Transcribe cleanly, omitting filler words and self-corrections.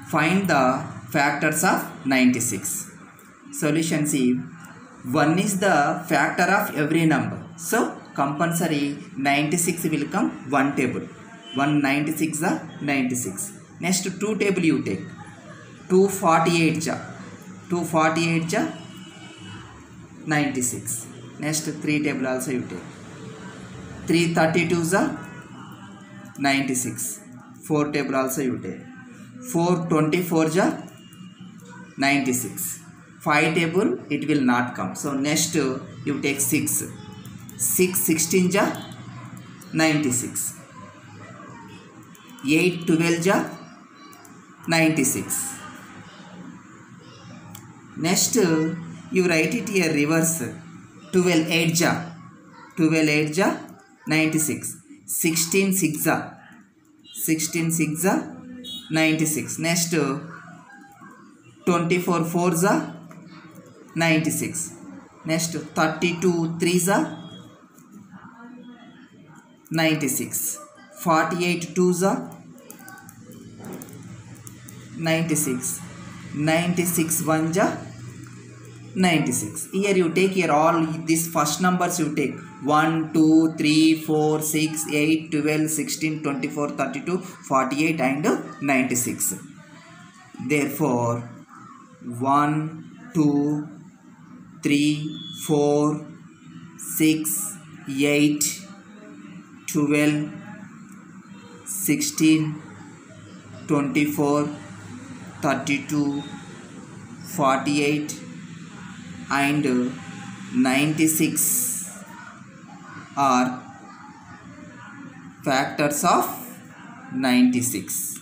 Find the factors of 96. Solution C. 1 is the factor of every number. So compulsory 96 will come 1 table. 196 is 96. Next 2 table you take. 248 ja. 248 ja 96. Next 3 table also you take. 332 is 96. 4 table also you take. 424 is 96. 5 table it will not come. So next you take 6. 6 16 is 96. 8 12 is 96. Next you write it here reverse. 12 8 ja 12 8 ja 96. 16 6 ja 16 6 ja 96. Next 24 4 ja 96. Next 32 3 ja 96. 48 2 ja 96. 96 1 ja 96. Here you take here all these first numbers you take 1 2 3 4 6 8 12 16 24 32 48 and 96. Therefore 1 2 3 4 6 8 12 16 24 32 48 and 96 are factors of 96.